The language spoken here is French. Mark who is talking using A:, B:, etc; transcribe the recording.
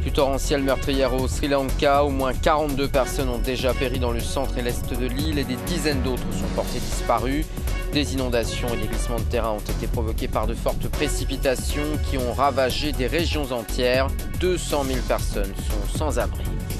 A: Pluie torrentielle meurtrière au Sri Lanka, au moins 42 personnes ont déjà péri dans le centre et l'est de l'île et des dizaines d'autres sont portées disparues. Des inondations et des glissements de terrain ont été provoqués par de fortes précipitations qui ont ravagé des régions entières. 200 000 personnes sont sans abri.